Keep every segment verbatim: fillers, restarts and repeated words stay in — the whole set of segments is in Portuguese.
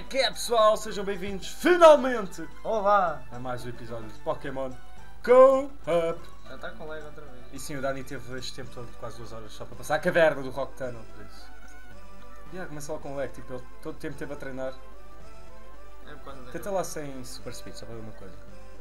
que é, pessoal? Sejam bem-vindos finalmente Olá! a mais um episódio de Pokémon Go Up. Já está com lag outra vez. E sim, o Dani teve este tempo todo, quase duas horas, só para passar a caverna do Rock Tunnel, por isso. E yeah, começa lá com o lag, tipo, ele todo o tempo teve a treinar. É por causa da... Tenta lá sem Super Speed, só para ver uma coisa.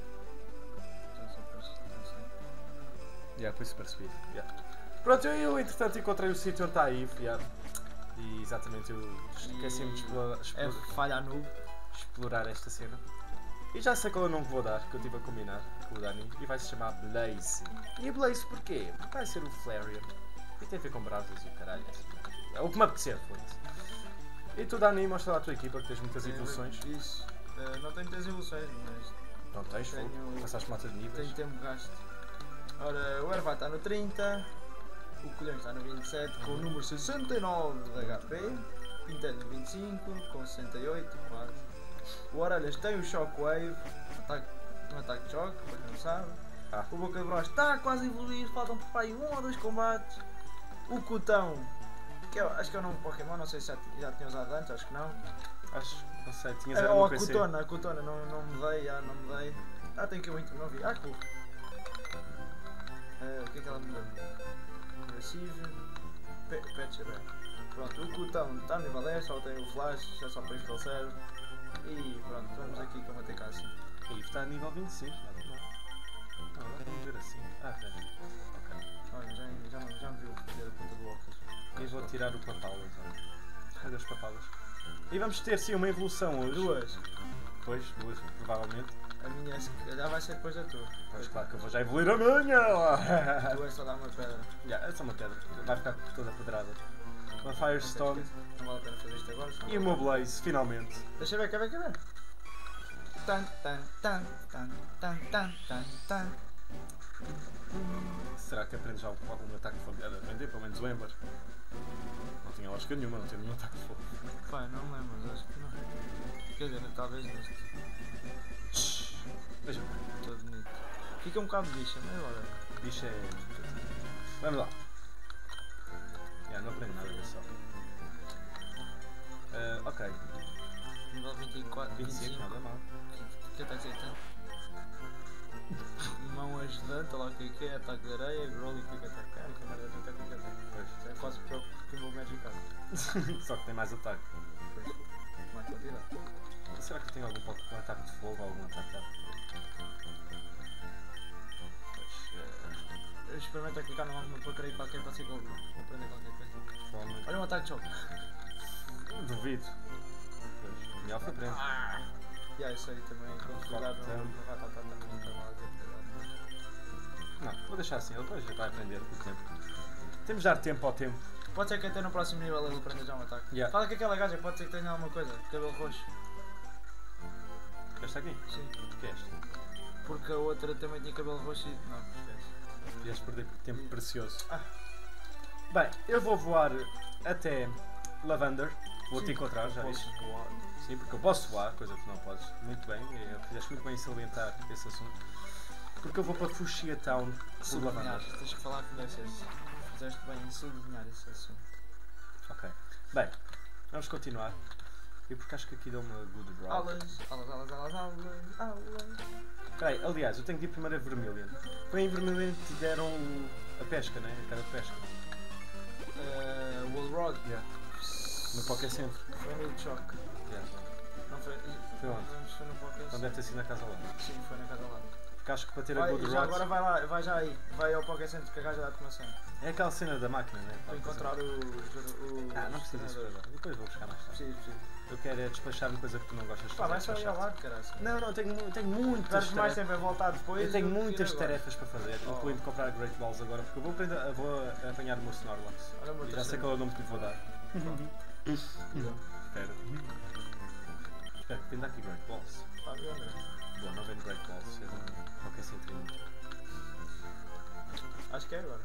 Yeah, põe Super Speed. Yeah. Pronto, eu, eu entretanto encontrei o sítio onde está a Eve, yeah. E exatamente eu esqueci-me de explorar, É explorar, falha a noob. explorar esta cena. E já sei qual é o nome que vou dar, que eu estive a combinar com o Dani, e vai se chamar Blaze. E Blaze porquê? Porque vai ser o Flareon. E tem a ver com brasas e o caralho. É o que me apetecer, foda-se. E tu, Dani, mostra lá a tua equipa, que tens muitas evoluções. Isso. Uh, não tenho muitas evoluções, mas Não tens, fogo. tenho... Passaste mata de níveis. tenho tempo gasto. Ora, o Erva está no trinta, o Colhão está no vinte e sete com o número sessenta e nove de H P, Pintelho no vinte e cinco com sessenta e oito, quase. O Orelhas tem o Shockwave, ataque, um ataque de choque, para quem não sabe. Ah. O Boca de Bros está quase a evoluir, faltam por aí um ou dois combates. O Cotão, que eu, acho que é o nome de Pokémon, não sei se já, já tinha usado antes, acho que não. Acho, não sei, tinhas Ah, era ou no a P C. Cotona, a Cotona, não, não mudei, já não mudei. Ah, tem que eu muito, não vi. Ah, cool. Uh, o que é que ela mudou? Agressivo. Patcher. Pronto, o Cotão está no nível dez, só tem o Flash, já só para isso que ele serve. E pronto, vamos aqui combater cá assim. E Eve está a nível vinte e cinco, nada mal. Não, agora vamos ver assim. Ah, pera. Ok. Olha, já, já, não, já me viu fazer a ponta do óculos. E vou tirar o papalas, olha. Cadê os papalas? E vamos ter sim uma evolução hoje. Duas. Pois, duas, provavelmente. A minha se calhar vai ser depois da tua. Pois claro que eu vou já evoluir a minha! A tua é só dar uma pedra. Yeah, é só uma pedra, vai ficar toda pedrada. Uma Firestone Não vale a pena fazer isto agora. senão- e uma Blaze, finalmente. Deixa eu ver, quer ver, quer ver? Tan, tan, tan, tan, tan, tan, tan, tan. Será que aprendes já algum ataque de fogo? Era aprender, pelo menos o Ember. Não tinha lógica nenhuma, não tinha nenhum ataque de fogo. Pá, não me lembro, mas acho que não. Quer dizer, talvez neste. Veja bem, Todo bonito. Fica um bocado de bicha, mas agora. bicho é. Vamos lá. Yeah, não aprendo nada desse só. Uh, ok, Nível vinte e quatro, vinte e cinco, nada mal. Que ataque é tanto? Mão ajudante, olha lá o que é que é, ataque de areia, Growly, o que é que é ataque? Ah, que merda de ataque que é ataque. Pois. É quase pior que o meu Magic Card. Só que tem mais ataque. Pois. Mais quantidade. Será que tem algum po- um ataque de fogo ou algum ataque de ar? Pois, Eu experimento a clicar numa arma para querer qualquer para ser que eu vou aprender qualquer coisa. uh, provavelmente. Olha um ataque de choque. Duvido. Pois, melhor que aprende. Ah! E aí, isso aí também, quando jogar no Tempo. no Ratatata, não está mal a dizer. Não, vou deixar assim, ele depois já vai aprender com o tempo. Temos de dar tempo ao tempo. Pode ser que até no próximo nível ele aprenda já um ataque. Yeah. Fala que aquela gaja pode ser que tenha alguma coisa, cabelo roxo. Esta aqui? Sim. O que é esta? Porque a outra também tinha cabelo roxo e. Não, esquece. Podias perder tempo precioso. Ah. Bem, eu vou voar até Lavender. Vou-te Sim, encontrar, já posso viste? voar. Sim, porque eu posso voar, coisa que tu não podes. Muito bem, e fizeste muito bem em salientar esse assunto. Porque eu vou para Fuchsia Town por Sublinhar, Lavender. tens que falar como deve ser. Fizeste bem em sublinhar esse assunto. Ok. Bem, vamos continuar. E porque acho que aqui deu uma good rock. Aulas, aulas, aulas, aulas, aulas, aulas. Peraí, aliás, eu tenho que ir primeiro a Vermilion. Foi em Vermilion que te deram a pesca, né? A cara de pesca. Uh, Wall Rod. Yeah. No Poké Centro. Foi no choque. Yeah. Não foi. Foi onde? Não, foi no Poké Então deve ter sido na casa lá. Sim, foi na casa lá. Porque acho que para ter a Vai, Good já Rod agora vai lá, vai já aí. Vai ao Poké Center que a gaja dá-te uma cena. é aquela cena da máquina, né? Para encontrar o. o Ah, não precisa disso treinador. agora. Depois vou buscar mais tarde. Preciso, preciso. Eu quero é despachar uma coisa que tu não gostas de Pá, fazer. vai só ir ao despachar-te. lado, caralho. Não, não, tenho, mu- tenho muitas Perdes mais tarefas. tempo a voltar depois. Eu tenho do que ir muitas agora. tarefas para fazer. Oh. Incluindo comprar Great Balls agora, porque eu vou, aprender, eu vou apanhar o meu Snorlax. Olha, E meu já sei terceiro. qual é o nome que lhe vou dar. Então, Espera. Espera, que tem aqui Great Balls. Está bem, André. Bom, não vendo Great Balls, eu não qualquer centrinho. Acho que é agora.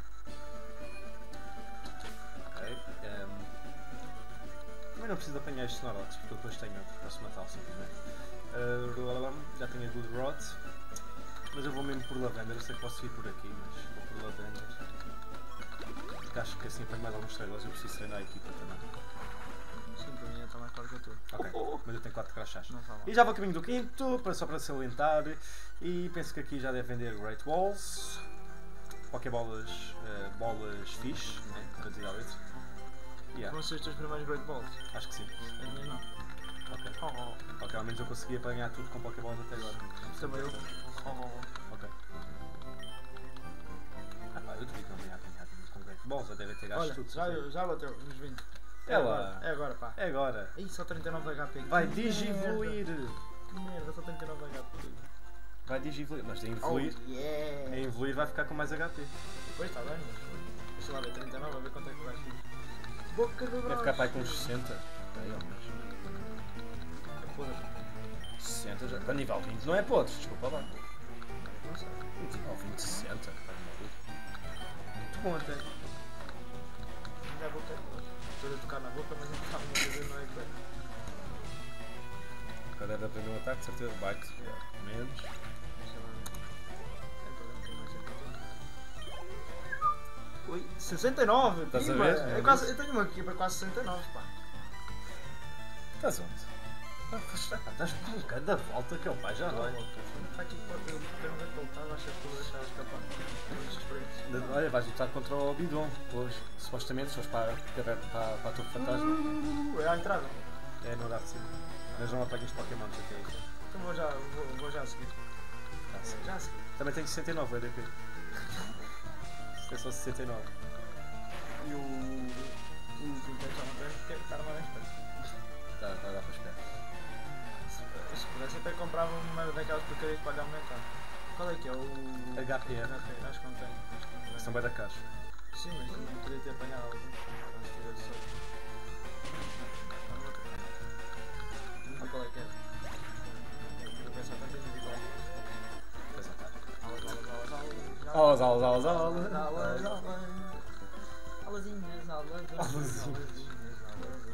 Ok. ehm, Também não preciso apanhar este Snorlax, porque eu depois tenho outro, posso matá-lo simplesmente. Uh, já tenho a Good Rod, mas eu vou mesmo por Lavender. Eu sei que posso ir por aqui, mas vou por Lavender. Porque acho que assim apanho mais algumas estrelas, eu preciso treinar a equipa também. Sim, para mim está mais claro que a tua. Ok, Oh, oh. mas eu tenho quatro crachás. Não fala. E já vou a caminho do quinto, para- só para salientar. E penso que aqui já deve vender Great Balls. Pokébolas, uh, bolas fixe, né? Traduzir à letra. Yeah, Vão ser os teus primeiros Great Balls? acho que sim. É minha não. Ok. Oh, oh. Ok, ao menos eu consegui apanhar tudo com Pokébolas até agora. Também eu. Oh, oh. Ok. Ah pá, eu duvido que não tenha apanhado com Great Balls, já deve ter gasto Olha, tudo. já, certeza. já bateu nos vinte. É lá. É agora, pá. É agora. Ih, só trinta e nove H P. Vai Que digivoluir. merda. Que merda, só trinta e nove H P. Vai digivoluir. Mas de Oh, evoluir, yeah. em evoluir vai ficar com mais H P. Pois está bem, mas deixa lá ver trinta e nove, a ver quanto é que vai ser. Boca de Vai broche. ficar para aí com uns sessenta. Aí, ao menos. É podre. sessenta já. Para nível vinte não é podre, desculpa lá. Não sei. Nível vinte, sessenta. Muito bom até. Ainda a boca. Estou a tocar na boca, mas não sabe uma coisa, não é que é. Agora deve aprender um ataque, de certeza. Bite. Menos. Deixa lá ver. Tem problema que mais é que Ui, sessenta e nove! Estás a pimba. ver? É É quase, isso. eu tenho uma aqui para quase sessenta e nove, pá. Estás onde? Ah, pois, ah, estás com cada volta que é o pai já vai. Está aqui para eu ter onde é que ele está, acho que estou a deixar escapar. Muitos experientes. Olha, vais lutar contra o Bidon. Pois, supostamente, se fores para, para, para, para a Torre Fantasma. É à entrada. É no andar de cima. Mas não apanhas Pokémons até aí. Então vou já, vou, vou já a seguir. Ah, sim. Já a seguir. Também tenho sessenta e nove, olha aqui. Isto é só sessenta e nove. E o. O último que já não tem, porque está mais bem esperto. Está tá, dá para esperar. Se, se pudesse, até comprava uma daquelas porcarias para lhe aumentar. Qual é que é o. H P R. H P R, acho que não tem. Acho que não tem. São bem da caixa. Sim, mas não podia ter apanhado algum. Mas se tivesse só. Ah, não vou ter. Não sei qual é que é. Vou pensar tanto em igual. Pois é, tá. Aulas, aulas, aulas, aulas. Aulas, aulas, aulas, aulas. Aulas, aulas. Aulazinhas, aulas. Aulazinhas. Aulazinhas, aulas.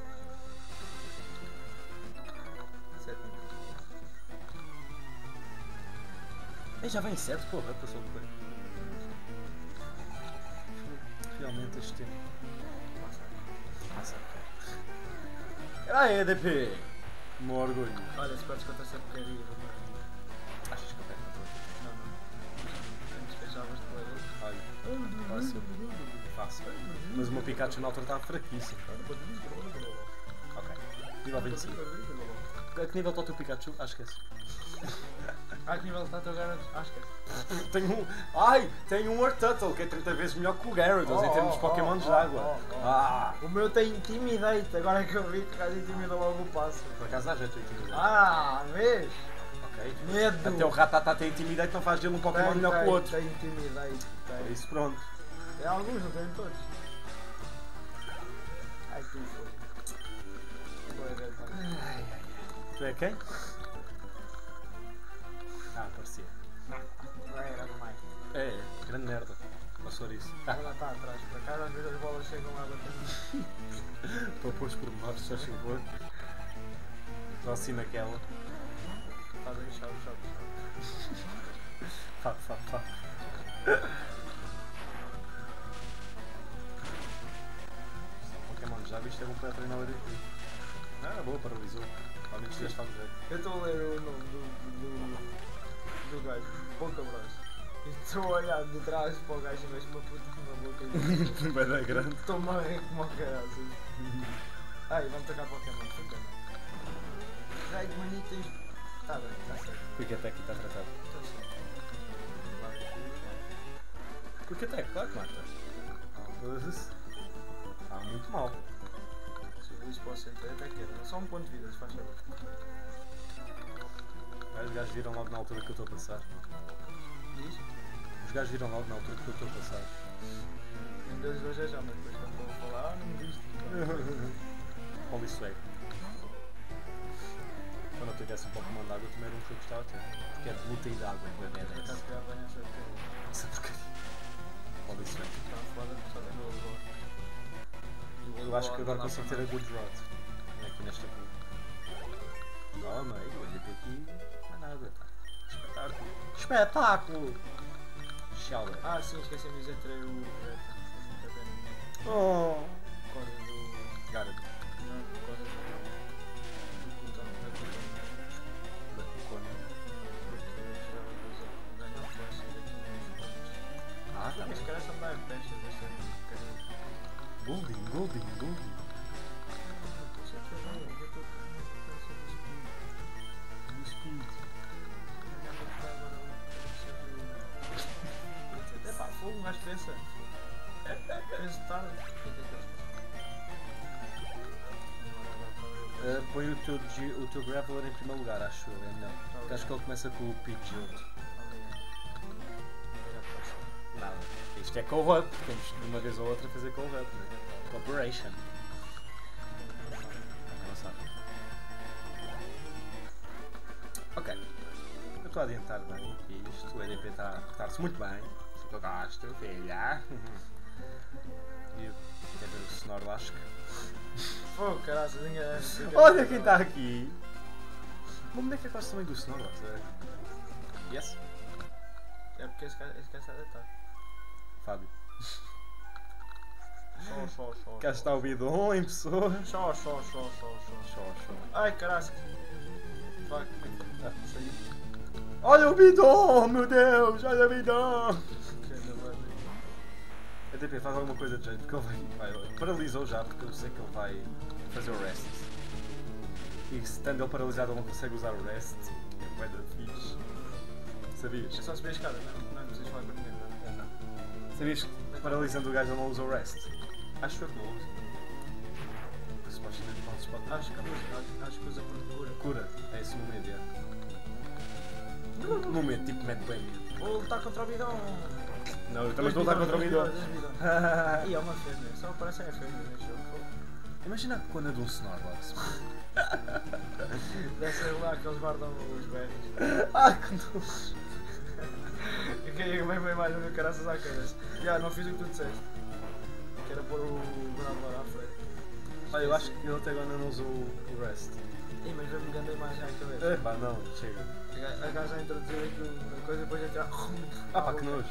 Sete minutos. Ei, já vem sete, porra, passou por bem. Realmente este tempo. Passa. Caralho, E D P! Meu orgulho. Olha, se podes contar essa porcaria, vou morrer. Achas que eu pego contra Não, não. Antes deixavas de ler. Olha, fácil. Fácil. Mas o meu Pikachu na altura estava fraquíssimo. Ok. Nível vinte e cinco. A que nível está o teu Pikachu? Ah, esquece. Ah, que nível está o teu Gyarados? Acho que é. Tenho um. Ai! Tenho um Arturtle que é trinta vezes melhor que o Gyarados Oh, em termos de oh, Pokémon oh, de oh, água. oh, oh. Ah! O meu tem Intimidate, agora que eu vi que o gajo intimida logo o passo. Por acaso dá jeito a intimidar. Ah, vês? Ok. Medo! Até o Rattata tem intimidade, não faz dele um Pokémon Tem, melhor que tem, o outro. Tem Intimidate, Por tem. isso, pronto. Tem alguns, não tem todos. Ai, tu foi. Vou ver, pá. Ai, ai, ai. Tu é quem? Ah, parecia. Vai, era demais. É, é, grande merda. Passou isso. Ah, Ela está atrás, por acaso às vezes as bolas chegam lá batendo. para pôr os pormenores, se faz favor. Só assim naquela. Fazem chave, chave, chave. Pá, pá, pá. Pokémon já viste, é bom para treinar o A D P. Ah, boa, paralisou. Ao menos deste faz jeito. Eu estou a ler o nome do, do, do gajo, Boca Bros. E estou a olhar de trás para o gajo e vejo uma puta com uma boca e Vai dar grande. estou-me a rir como o caraças. Ai, vamos tocar Pokémon, puta Drag Manitas. Está bem, está certo. Quick Attack está tratado. Está certo. Quick Attack, claro que mata. Ah, muito mal. Se eu isso posso entrar, até que era. Só um ponto de vida, se faz favor. Os gajos viram logo na altura que eu estou a passar. Diz? Os gajos viram logo na altura que eu estou a passar. Em dois hoje é já, mas depois quando estão a falar, ah, não me viste. Holy swag. Quando eu tivesse um Pokémon de água, também era um que eu gostava de ter. Porque é de luta e de água, é Por bem acaso dez. que apanha essa porcaria. Essa porcaria. Holy swag. Está foda, só tem o Gold. Eu acho que agora consigo ter a Good Rod. Aqui nesta curva. Toma aí, olha até aqui. Não é nada. Espetáculo. Espetáculo! Shelder. Ah, sim, esqueci-me de dizer que o. Foi muita pena. Oh! Por causa do. Garden. Não, por Os caras são da F P S, deixa eu Golding, Golding, Golding. Epá, fogo, um gajo pensa. Pensa tarde. Uh, põe o teu, G- o teu Graveler em primeiro lugar, acho eu, é melhor. Porque acho que ele começa com o Pidgeot. Nada. Isto é co-op, temos de uma vez ou outra fazer co-op, né? Cooperation. Não sabe. Ok. Eu estou a adiantar bem aqui isto, o E D P está a portar-se muito bem. Se eu gosto, filha. E eu quero ver o Snorlask. Fogo, caralho, ninguém. Olha quem está aqui! O meu boneco é quase também do Snorlax, é? Yes? É porque esse cara esse cara está a deitar. Fábio. Só, só, só. Cá está o Bidon em pessoa. Só, só, só, só, só. Show, show. Ai, caralho. Fuck. Ah. Saí. Olha o Bidon, meu Deus! Olha o Bidon! Que ainda vai. A D P faz alguma coisa de jeito, porque ele vai, vai. Paralisou já, porque eu sei que ele vai fazer o rest. E estando ele paralisado, ele não consegue usar o rest. É bué da fixe. Sabias? É só subir a escada, não, não precisas falar com ninguém, não. É, não. Sabias que paralisando o gajo ele não usa o rest? Acho que não usa. Porque supostamente não se pode. Acho que usa, acho, acho que usa por cura. Cura, é esse momento, é. No momento, tipo, mete bem medo. Vou lutar contra o bidão. Não, eu também estou a lutar contra o Bidon. E é uma fêmea, só aparecem a fêmea neste jogo. Imagina a cona de um Snorlax. Deve ser lá que eles guardam os berries. Ah, que nojo. Eu queria bem bem mais no caraças à cabeça. Já, não fiz o que tu disseste. Que era pôr o Graveler à frente. Olha, eu acho que ele até agora não usou o rest. Ih, mas veio-me grande a imagem à cabeça. É pá, não, chega. A gaja a introduzir aqui uma coisa e depois a tirar. Ah pá, que nojo.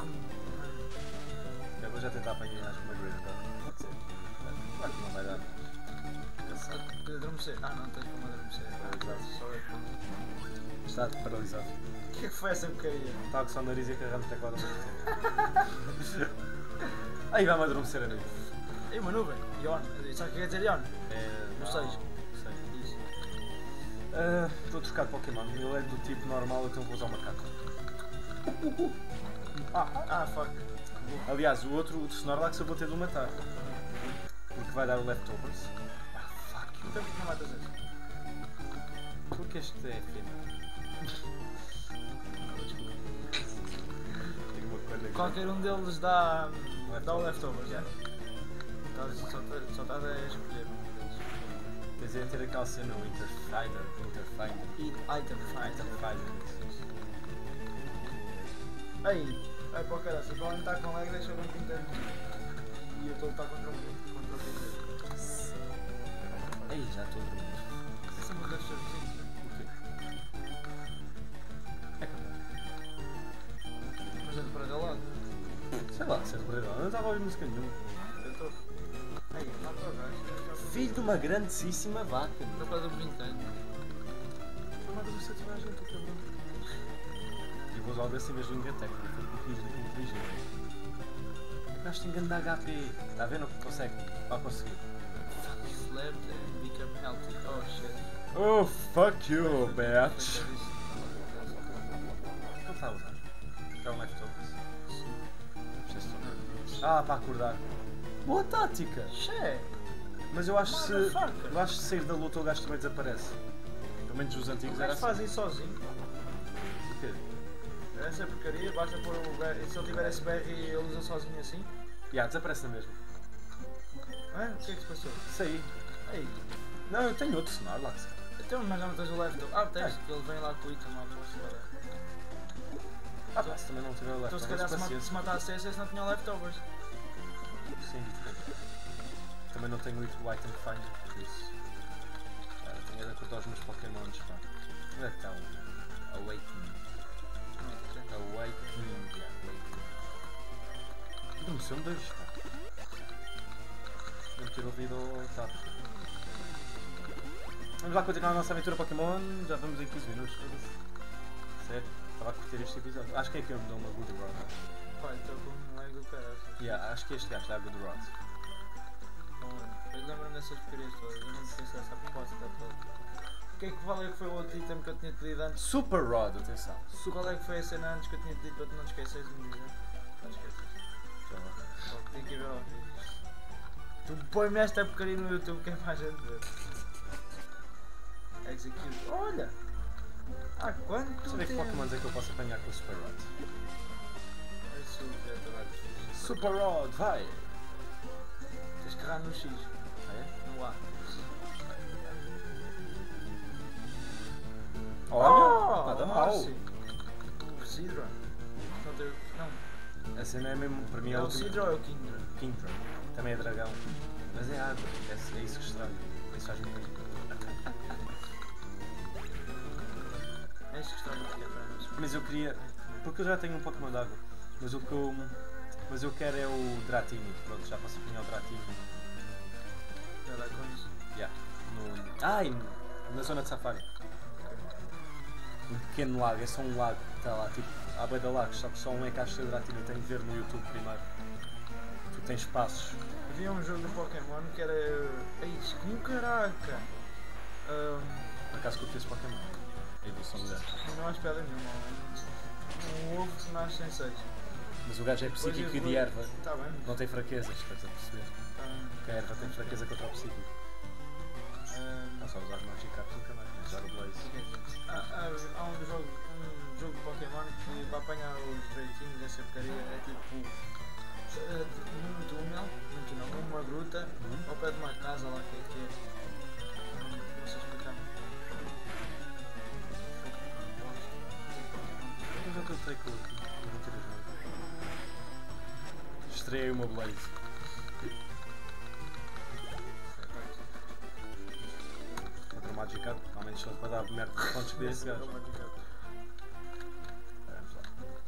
Eu vou já tentar apanhar uma Great Ball. Pode ser. Claro que não vai dar. Cansado. De adormecer. Ah, não tens como adormecer. Paralisado. Só é como. Está paralisado. O que é que foi essa porcaria? Estava com só o nariz e a carregar no teclado ao mesmo tempo. Aí vai-me adormecer a mim. Ei, uma nuvem. Ion. Sabe o que quer dizer Ion? É. Não sei. Sei. Isso. Ah, Vou trocar de Pokémon. Ele é do tipo normal, então vou usar o macaco. Ah, ah, fuck. Aliás, o outro, o de Snorlax, eu vou ter de o matar. Porque vai dar o Leftovers. Ah, fuck you. Então por que não matas esse? Porque este é fêmea. Tenho uma coisa aqui. Qualquer um deles dá, dá o Leftovers. leftovers, já? Então só está só tá a escolher um deles. Tens de ter aquela cena, o Interfighter. Interfighter. E item fight. Interfighter. Aí, vai para o caralho, se o Colin está com lag, deixa eu ver um pinteiro. E eu estou a lutar contra o contra o pinteiro. Ei, já estou a dormir. Isso é uma das coisas vizinhos. O quê? É capaz. Mas é de para aquele lado. Sei lá, se é de verdade. Eu não estava a ouvir música nenhuma. Eu estou. Aí, não estou a ver. Filho de uma grandíssima vaca. Estou para do pinteiro. Foi uma adolescente toda a gente, o cabrão. E vou usar o desse em vez do Ingatec, não foi porque fiz daquilo inteligente. O gajo tem grande H P. Está a ver? Não consegue. Vai conseguir. Slept and become healthy. Oh shit. Oh, fuck you, bitch. Feita disso. O que ele está a usar? É um Leftovers? Sim. Ah, para acordar. Boa tática! Che! Mas eu acho que se. Motherfucker. Eu acho que se sair da luta o gajo também desaparece. Pelo menos os antigos Os era gajos assim. fazem sozinho. O quê? Essa porcaria, basta pôr o B R. Se ele tiver esse B R ele usa sozinho assim. Já, desaparece na mesma. Hã? O que é que se passou? Saí. Ei, Não, eu tenho outro Snorlax. então mas não tens o leftover. Ah, tens, que ele vem lá com o item lá para fora. Ah, pá, se também não tiver o Então se Leftovers, calhar se, ma paciência. se matasse esse, esse não tinha leftovers. Sim, também não tenho o item finder, por isso. Cara, tenho de acordar os meus Pokémons, pá. Onde é que está o Awakening? Awakening, yeah, Awakening. Adormeceu um dois, pá. Devo ter ouvido o tap. Vamos lá continuar a nossa aventura Pokémon, já vamos em quinze minutos. Sério, estava a curtir este episódio. Acho que é que eu me dou uma good run. Pá, então como não é do Yeah, acho que é este gajo, da Good Rod. Eu lembro-me dessas porcarias todas, eu não sei se essa proposta toda. O que é que qual é que foi o outro item que eu tinha pedido antes? Super Rod, atenção. Qual é que foi a cena antes que eu tinha pedido para tu não te esqueceres de me dizer? Não te esqueces. Já lá. Só que tenho que ir ver aos vídeos. Tu põe-me esta porcaria no YouTube, quem mais gente ver? Execute. Olha! Há quanto Deixa eu ver que tempo? Pokémon é que eu posso apanhar com o Super Rod. Esse é o trabalho fixe. Super Rod, vai! Tens que errar no X, Ah, é? no A. Olha! Nada mal! Marcy. O Sidra. Não tem. Não. A cena é mesmo, para mim, é É a o última. Sidra ou é o Kingdra? Kingdra. Também é dragão. Mas é água, é, é isso que estraga. Isso faz muito bem. É isso que está aqui atrás. Mas eu queria. Porque eu já tenho um Pokémon de água. Mas o que eu. Mas eu quero é o Dratini. Pronto, já posso apanhar o Dratini. Já dá com isso. Yeah. No... Ai! Na zona de safari. Um pequeno lago, é só um lago que está lá, tipo, há bué de lagos, só que só um é que acho que é Dratini. Tenho de ver no YouTube primeiro. Tu tens passos. Havia um jogo de Pokémon que era. Ei, como caraca! Um, Por acaso curti esse Pokémon. A evolução dele. não há espelho nenhuma. Um ovo que nasce sem seis. Mas o gajo é psíquico e de erva. Está bem. Não tem fraquezas, estás a perceber? Tá bem. Porque a erva tem fraqueza contra o psíquico. Um, Não só usar o Magikarp nunca mais, mas usar o Blaze. há, há, há um jogo, um jogo de Pokémon que para apanhar os ratinhos dessa porcaria é tipo. É, num túnel, num túnel, numa gruta, Uhum. ao pé de uma casa lá que é que é. Não, não sei explicar. Eu já tentei com o Estreiei o meu Blaze. Contra o Magikarp, ao menos só para dar merda de pontos que dê esse gajo. Vamos lá.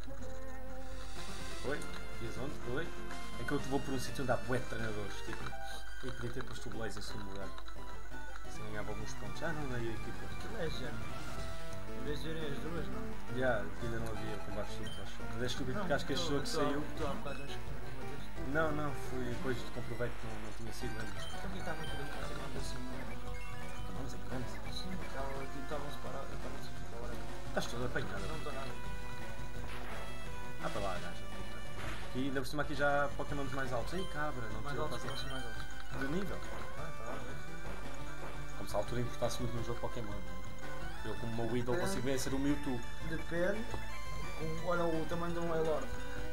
Oi? Diz onde? Oi? É que eu te vou por um sítio onde há bué de treinadores, tipo. Eu podia ter posto o Blaze em segundo lugar. Assim ganhava alguns pontos. Ah, não dei a equipa. É género. Em vez de irem as duas, não? Já, ainda não havia combates simples, acho. Mas é estúpido porque acho que este jogo saiu. Tu há bocado acho que combateste. Não, não, foi depois de comprovei que não, não tinha sido antes. Então aqui está muito bem, Pokémon assim. Vamos em frente. Sim, estavam separados, estavam assim para hora. Estás todo apanhado. Não estou nada. Ah, para lá, gaja. E ainda por cima aqui já há Pokémons mais altos. Ei, cabra, não Mais te altos, fazer posso mais altos. de nível. Ah, tá, ok. Como se a altura importasse muito no jogo Pokémon. Né? Eu, como uma Weedle, É. consigo vencer o Mewtwo. Depende. Com, olha o tamanho de um Wailord.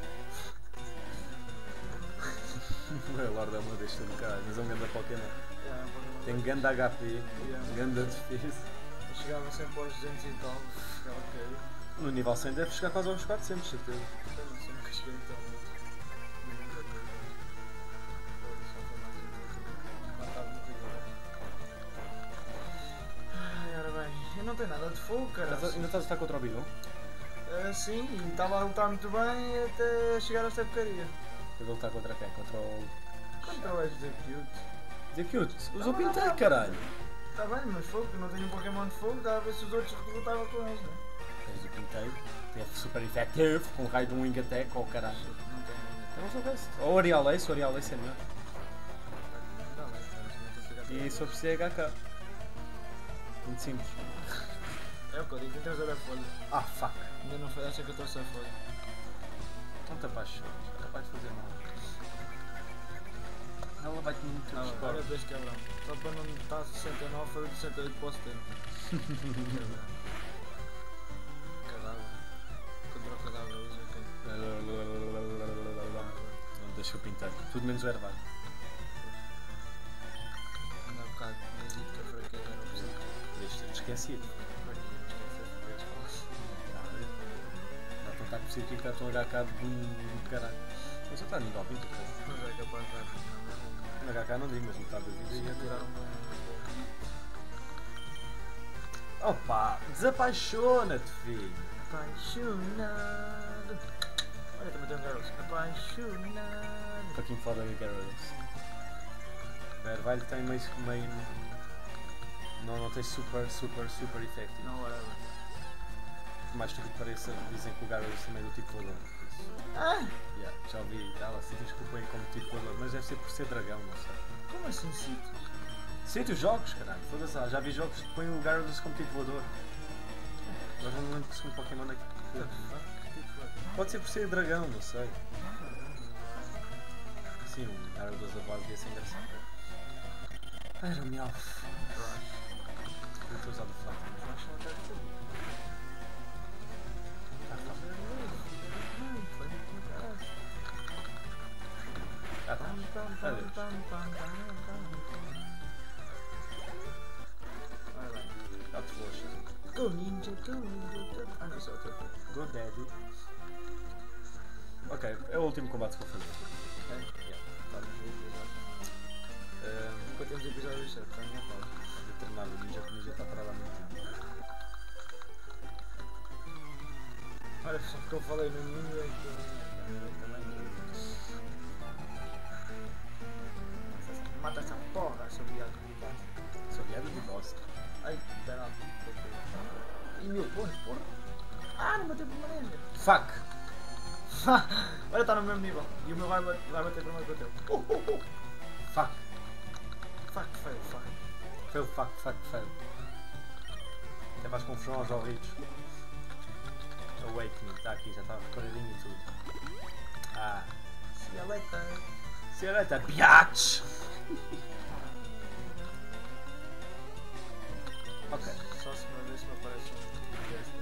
O Wailord é uma besta do caralho, mas é um grande Pokémon. Yeah, Pokémon. Tem grande H P, Yeah. grande defesa. Eu chegava sempre aos duzentos e tal. Ficava ok. No nível cem deve chegar quase aos quatrocentos, certeza. Eu não sei, nunca cheguei tão muito. Nunca cheguei. Só foi mais um. Matava muito agora. Ai, ora bem, eu não tenho nada de fogo, cara. Estás a- Ainda estás a estar contra o Bidon? Ah, sim, e estava a lutar muito bem até chegar a esta porcaria. Eu vou lutar contra quem? Contra o. Contra o Execute. Execute. Usou Pintei, caralho. Está bem, mas fogo, eu não tenho um Pokémon de fogo, dá a ver se os outros derrotavam com eles, não é? Tens o Pintei, tem super effective, com raio de um Wing Attack ou caralho. Não tenho ainda. Eu não sou desse. Ou Arial Ace, o Arial Ace é melhor. Dá lá, cara, se não estou a ficar E só preciso é H K. Muito simples. É o que eu digo, tem que trazer a folha. Ah, fuck. Ainda não foi essa que eu trouxe a folha. Não te apaixones, é capaz de fazer mal. Ela vai-te muito Ah, nos olha corpos. para este cabrão. Só para não estar sessenta e nove, foi o de sessenta e oito para o setenta. Cabrão. Cadáver. Contra o cadáver, usa quem? Não deixa eu pintar. Tudo menos o Hervado. Ainda há bocado tinha dito que a fraqueza era o psíquico. Deixa ter esquecido. Não estou a estar com o psíquico, está tão H K de um caralho. Mas eu estou a nível vinte, cara. Mas é capaz de dar. No H K não digo, mas metade da vida ia Tirar tirar. um. Opa! Desapaixona-te, filho! Apaixonado. Olha, também tem um Gyarados. Apaixonado. Fucking foda que Gyarados. O Hervalho tem meio. meio. Não, não tem super, super, super effective. Não, whatever. Por mais tudo que pareça, dizem que o Gyarados também é do tipo voador. por isso. Ah! Yeah. Já ouvi, ela sítios que põem como tipo voador, mas deve ser por ser dragão, não sei. Como assim sítio? Sítios jogos, caralho, foda-se lá, já vi jogos que põem o Gyarados como tipo voador. Mas não me lembro se um Pokémon é que. Pode ser por ser dragão, não sei. Sim, o Gyarados a voar devia ser engraçado. Era o Meowth. Eu estou a usar o Flash. Ah, tá. Adeus. Vai lá. Dá-te boas. Go ninja, go ninja, go... Ah, não, isso é outra coisa. Go Daddy. Ok, é o último combate que vou fazer. É? Yeah. Tá no jogo, exato. Um, Nunca temos episódio certo, está a minha pausa. vou terminar o ninja, que o ninja está parado há muito tempo. Olha, só porque eu falei no ninja é que eu também... Mata essa porra, seu viado que me bate. Sou viado de bosta. Ai, pera lá. E mil pontos, porra. Ah, não bateu permanência. Fuck! Olha, está no mesmo nível. E o meu vai, bat- vai bater primeiro que o teu. Uh, uh, uh. Fuck! Fuck, fail, fuck. Fail, fuck, fuck, fail. Até mais confusão aos ouvidos. Awakening, está aqui, já está preparadinho e tudo. Ah. See you later. Se ela está biatch! Ok. Só se uma vez se me aparece um teste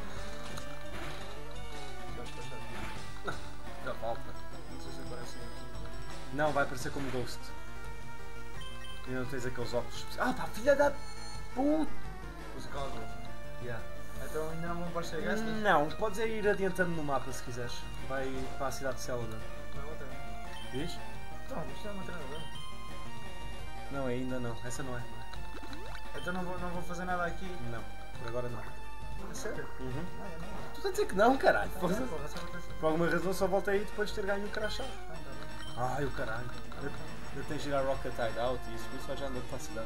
Vais passar? Já volta. Não sei se aparece aqui. Não, vai aparecer como Ghost. E não tens aqueles óculos especiais. Ah pá, filha da puta! Os goggles. Yeah. Então ainda não vão aparecer gastos? Não, podes é ir adiantando no mapa se quiseres. Vai para a cidade de Celadon. Não, outra. Diz? Então, isto é uma treinadora. Não, ainda não. Essa não é. Então não vou, não vou fazer nada aqui. Não, por agora não. A sério? Uhum. Não, eu não. Tu estás a dizer que não, caralho. Tá Porra. bem, porra, só vou pensar. Por alguma razão só voltei aí depois de ter ganho o crachá. Ah, tá bem. Ai, o caralho. Eu, eu tenho que girar Rocket Hideout e isso, por isso vai já andando para a cidade.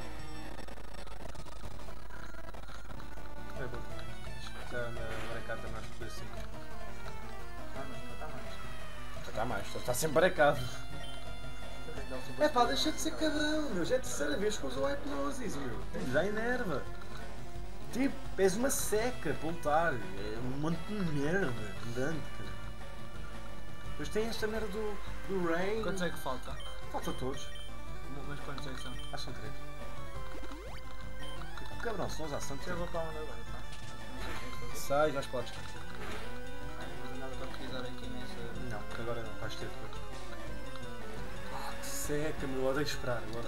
É bom. Já na barricada mais por assim. Ah, mas ainda está mais. Já está mais, já está sempre barricado. Eu tenho que dar um super É pá, speed. deixa de ser cabrão, meu. Já é a terceira vez que uso a hipnosis, meu. Já enerva. Tipo, és uma seca para lutar. É um monte de merda andante, cara. Depois tem esta merda do, do Rain. Quantos é que falta? Falta todos. Mas quantos é que são? Acho que são três. Cabrão, se não usar santo. Eu vou para onde agora, tá? Não sei o que é que fazer. Sai, vais podes. Ah, não vou fazer nada para pesquisar aqui nessa... Não, porque agora não, vais ter depois. Ah, que seca, meu. Odeio esperar. Agora.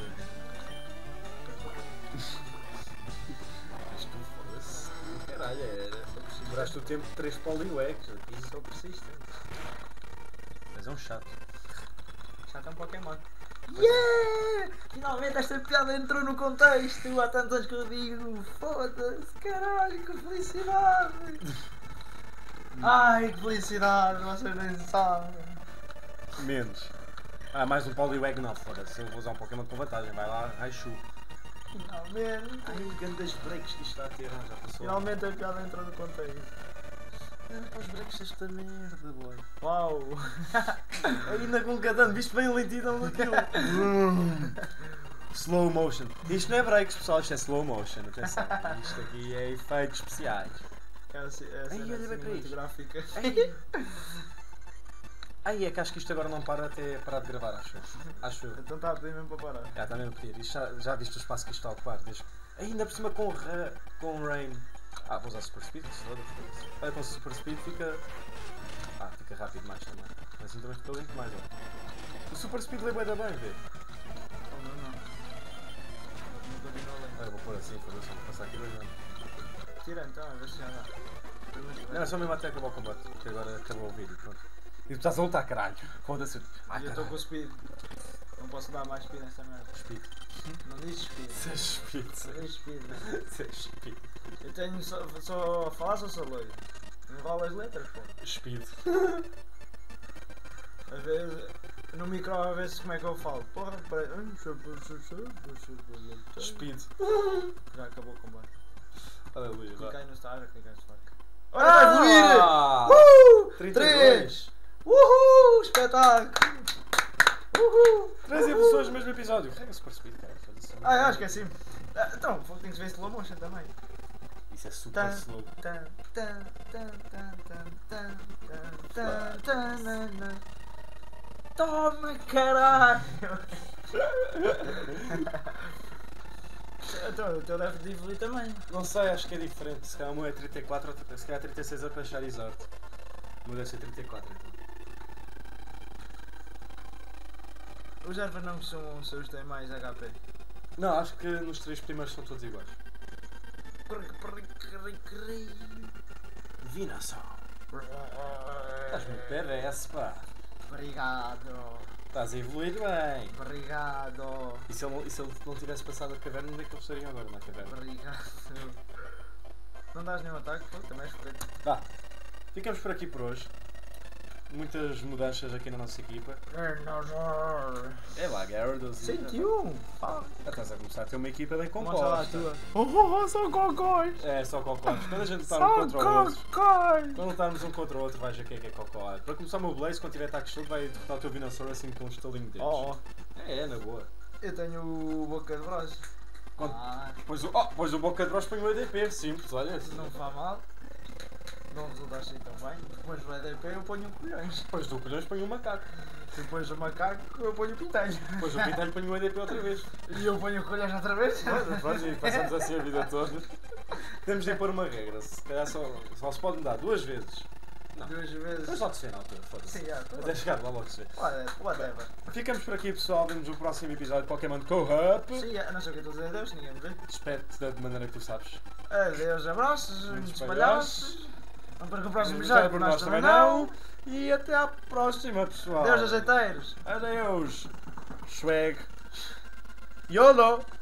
Isto foda-se. Caralho, era. Demoraste o tempo de três poliwags aqui. Sou persistente. Mas é um chato. Já tem um Pokémon. Yeah! Finalmente esta piada entrou no contexto. Há tantos anos que eu digo. Foda-se, caralho, que felicidade! Ai, que felicidade, vocês nem sabem. Menos. Ah, mais um poliwag não, foda-se. Eu vou usar um Pokémon com vantagem. Vai lá, Raichu. Finalmente. Ai, grandes breaks que isto está a ter. Ah, já passou. Finalmente a piada entrou no contexto. Olha para os breaks desta merda, boy. Uau! Ainda com cada ano, viste bem a lentidão daquilo. Slow motion. Isto não é breaks, pessoal, isto é slow motion. Atenção, isto aqui é efeitos especiais. É a, ce- é a Ai, cena olha bem para isto. cinematográfica. Ai, é que acho que isto agora não para até parar de gravar, acho eu. Acho eu. Então está a pedir mesmo para parar. Já está mesmo a pedir. Isto já, já viste o espaço que isto está a ocupar? Desde... Ainda por cima com, ra... com Rain. Ah, vou usar Super Speed, se foda, foda-se. Olha, com Super Speed fica. Ah, fica rápido mais também. Mas assim também fica lento mais, ó. O Super Speed lê bué da bem, vê. Oh, não, não. Não continua além. Ah, eu vou pôr assim, foda-se, vou passar aqui dois anos. Tira então, a ver se já dá. Não, é só mesmo até acabar o combate, porque agora acabou o vídeo, pronto. E tu estás a lutar, caralho. Foda-se. Ai, eu estou caralho. com o speed. Não posso dar mais speed nesta merda. Speed. Não diz speed. Seja speed. Não diz speed, né? Seja speed. Eu tenho só, só a falar, só sou loiro. Enrola as letras, pô. Speed. Às vezes, no micro, a ver se como é que eu falo. Porra, peraí. Speed. Já acabou o combate. Aleluia. Clica vá. aí no start, clica aí no start. Olha, vai evoluir! Ah! Uh! trinta e dois. Uhul! Espetáculo! Uhul! Três evoluções no mesmo episódio. Carrega Super Speed, cara. foda-se. Ah, eu acho que é assim. Ah, então, tem que se ver slow motion também. Isso é super Tan, slow. tan, tan, tan, tan, tan, tan, tan, tan, tan, tan. Toma, caralho! Então, o teu deve de evoluir também. Não sei, acho que é diferente. Se calhar o meu é trinta e quatro, se calhar trinta e seis é para Charizard. O meu deve ser trinta e quatro então. Os ervas não são os seus têm mais H P. Não, acho que nos três primeiros são todos iguais. Divinação. Estás muito P V S, pá. Obrigado. Estás a evoluir bem. Obrigado. E se ele, e se ele não tivesse passado a caverna, onde é que eles estariam agora na caverna? Obrigado. Não dás nenhum ataque, pô, também és fodido. Tá, ficamos por aqui por hoje. Muitas mudanças aqui na nossa equipa. É lá, Gyarados. cento e um! Já estás a começar a ter uma equipa bem Mostra lá a composta. tua. Oh, oh, são cocóis! É, só cocós. Quando a gente está um São contra o outro. cocóis! Quando lutarmos um contra o outro, vais ver quem é que é cocó. Para começar o meu Blaze, quando tiver ataque de shield, vai derrotar o teu Venusaur assim com um estalinho de dedos. Oh, oh. É, é, na boa. Eu tenho o boca de broche. Quando... Ah, Pois o, oh, pois o Boca de Bros põe o E D P, simples, olha. não faz mal. Não resulta assim tão bem. Depois do E D P eu ponho colhões. Depois do colhões põe o macaco. Depois do macaco eu ponho o pintelho. Depois o Pintelho põe o E D P outra vez. E eu ponho colhões outra vez. Olha, pronto, e passamos assim a vida toda. Temos de pôr uma regra. Se calhar só, só se pode mudar duas vezes. Não. Duas vezes. Mas logo se vê na altura, foda-se. Sim, já, tô Até chegar lá logo se vê. Whatever, whatever. Ficamos por aqui, pessoal. Vemos no próximo episódio de Pokémon Co-Up. Sim, já, não sei o que eu estou a dizer adeus, ninguém me vê. Espero-te da maneira que tu sabes. Adeus, abraços, Muitos muitos palhaços. palhaços. Não perca o próximo Vamos episódio, ver porque por nós também não. E até à próxima, pessoal. Adeus, azeiteiros. Adeus. Swag. YOLO.